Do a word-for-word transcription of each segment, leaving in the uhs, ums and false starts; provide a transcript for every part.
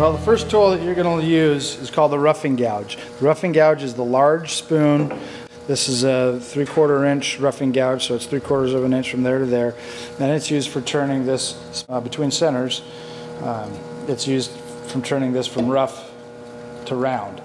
Well, the first tool that you're going to use is called the roughing gouge. The roughing gouge is the large spoon. This is a three quarter inch roughing gouge, so it's three quarters of an inch from there to there. And it's used for turning this uh, between centers. Um, it's used from turning this from rough to round.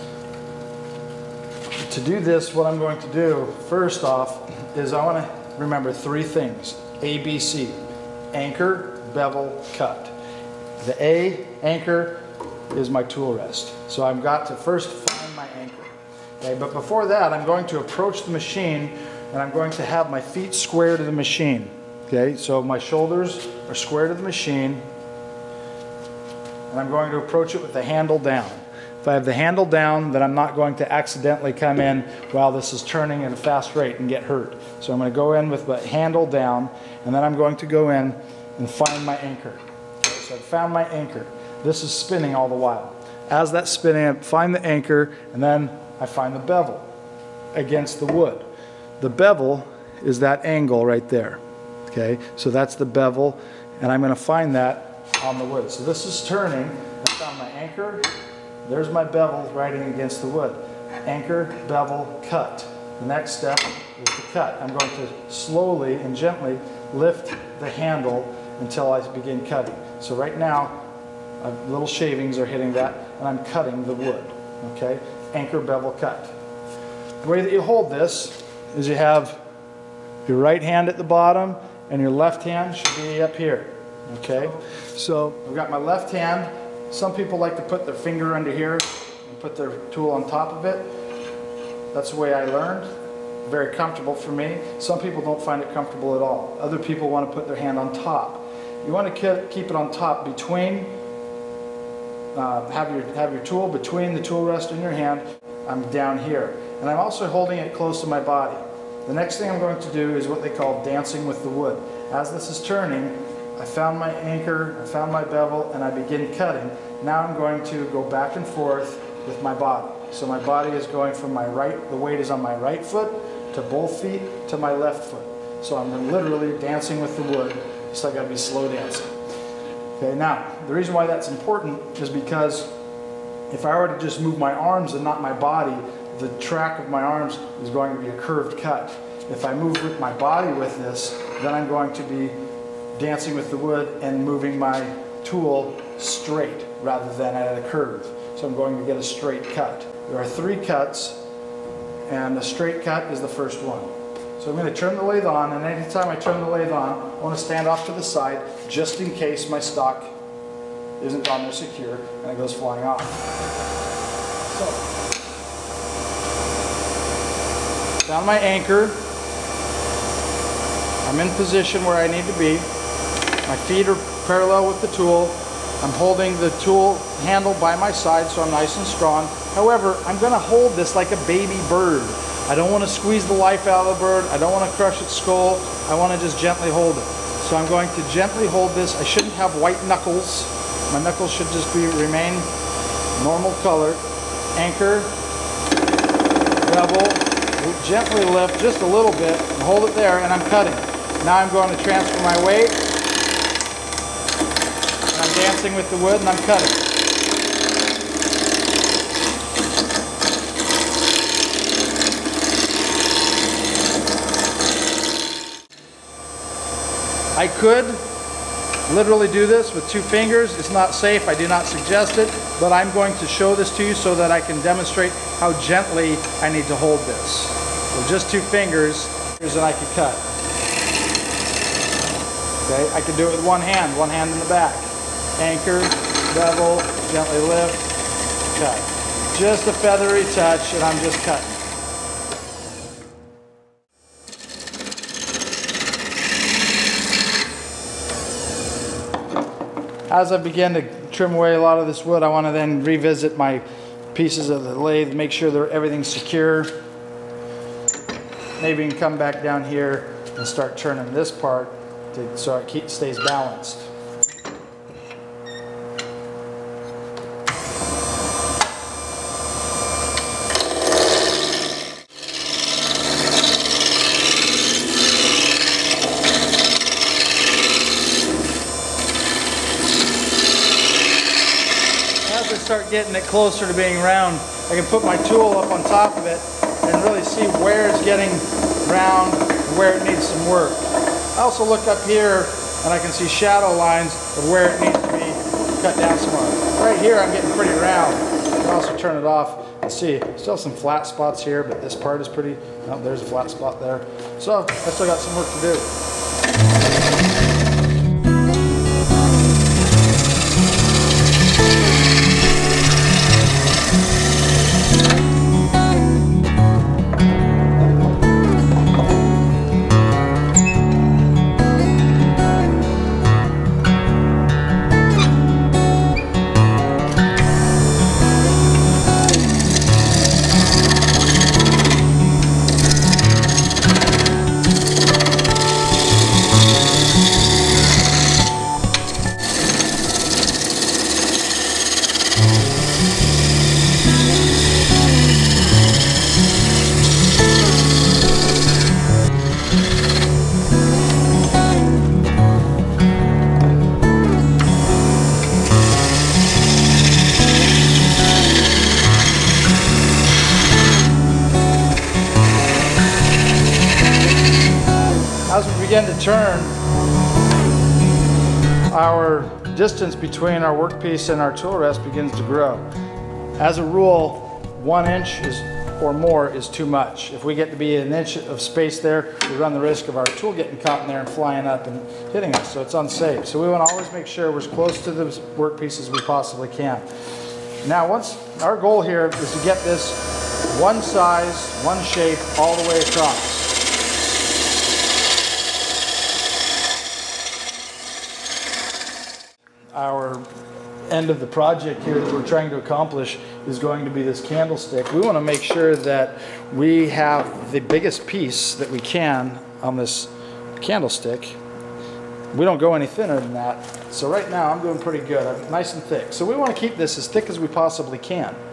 To do this, what I'm going to do first off is I want to remember three things. A, B, C. Anchor, bevel, cut. The A, anchor, is my tool rest. So I've got to first find my anchor. Okay, but before that, I'm going to approach the machine and I'm going to have my feet square to the machine. Okay, so my shoulders are square to the machine and I'm going to approach it with the handle down. If I have the handle down, then I'm not going to accidentally come in while this is turning at a fast rate and get hurt. So I'm going to go in with the handle down and then I'm going to go in and find my anchor. So I found my anchor. This is spinning all the while. As that's spinning, I find the anchor and then I find the bevel against the wood. The bevel is that angle right there. Okay, so that's the bevel and I'm going to find that on the wood. So this is turning. I found my anchor. There's my bevel riding against the wood. Anchor, bevel, cut. The next step is the cut. I'm going to slowly and gently lift the handle until I begin cutting. So right now, uh, little shavings are hitting that, and I'm cutting the wood. Okay? Anchor, bevel, cut. The way that you hold this is you have your right hand at the bottom, and your left hand should be up here. Okay? So I've got my left hand. Some people like to put their finger under here and put their tool on top of it. That's the way I learned. Very comfortable for me. Some people don't find it comfortable at all. Other people want to put their hand on top. You want to keep it on top between, uh, have your have your tool between the tool rest and your hand. I'm down here. And I'm also holding it close to my body. The next thing I'm going to do is what they call dancing with the wood. As this is turning, I found my anchor, I found my bevel, and I begin cutting. Now I'm going to go back and forth with my body. So my body is going from my right, the weight is on my right foot, to both feet, to my left foot. So I'm literally dancing with the wood, so I gotta be slow dancing. Okay, now, the reason why that's important is because if I were to just move my arms and not my body, the track of my arms is going to be a curved cut. If I move with my body with this, then I'm going to be dancing with the wood and moving my tool straight rather than at a curve. So I'm going to get a straight cut. There are three cuts and a straight cut is the first one. So I'm going to turn the lathe on, and anytime I turn the lathe on, I want to stand off to the side just in case my stock isn't on there secure and it goes flying off. So, found my anchor. I'm in position where I need to be. My feet are parallel with the tool. I'm holding the tool handle by my side so I'm nice and strong. However, I'm going to hold this like a baby bird. I don't want to squeeze the life out of the bird. I don't want to crush its skull. I want to just gently hold it. So I'm going to gently hold this. I shouldn't have white knuckles. My knuckles should just be remain normal color. Anchor, bevel, gently lift just a little bit and hold it there, and I'm cutting. Now I'm going to transfer my weight. And I'm dancing with the wood and I'm cutting. I could literally do this with two fingers. It's not safe. I do not suggest it, but I'm going to show this to you so that I can demonstrate how gently I need to hold this. With just two fingers, and I can cut. Okay, I can do it with one hand, one hand in the back. Anchor, bevel, gently lift, cut. Just a feathery touch, and I'm just cutting. As I begin to trim away a lot of this wood, I want to then revisit my pieces of the lathe, make sure that everything's secure. Maybe you can come back down here and start turning this part to, so it keep, stays balanced. start getting it closer to being round, I can put my tool up on top of it and really see where it's getting round, where it needs some work. I also look up here and I can see shadow lines of where it needs to be cut down some more. Right here I'm getting pretty round. I can also turn it off and see. Still some flat spots here, but this part is pretty, oh, there's a flat spot there. So I still got some work to do. As we begin to turn, our distance between our workpiece and our tool rest begins to grow. As a rule, one inch is, or more is too much. If we get to be an inch of space there, we run the risk of our tool getting caught in there and flying up and hitting us, so it's unsafe. So we want to always make sure we're as close to the workpiece as we possibly can. Now, once our goal here is to get this one size, one shape all the way across. Our end of the project here that we're trying to accomplish is going to be this candlestick. We want to make sure that we have the biggest piece that we can on this candlestick. We don't go any thinner than that. So right now I'm doing pretty good. I'm nice and thick. So we want to keep this as thick as we possibly can.